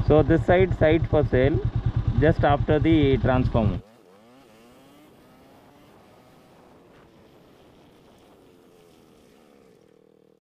So this site for sale just after the transformer.